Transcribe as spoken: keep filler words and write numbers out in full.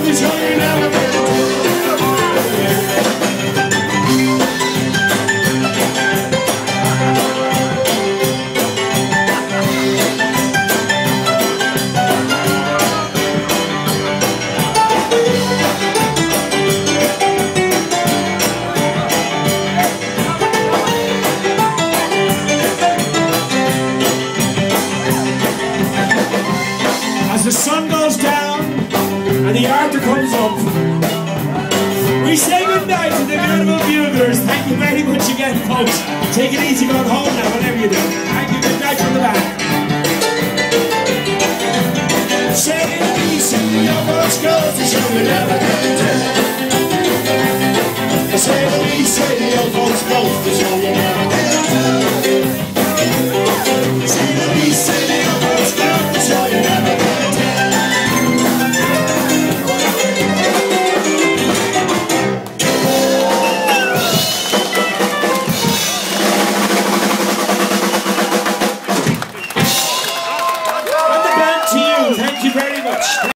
to show you never been to. As the sun goes down and the Arthur comes up, we say goodnight to the beautiful buglers. Thank you very much again, folks. Take it easy going home now, whatever you do. Thank you, good night from the back. Say it easy, your voice goes to show me never.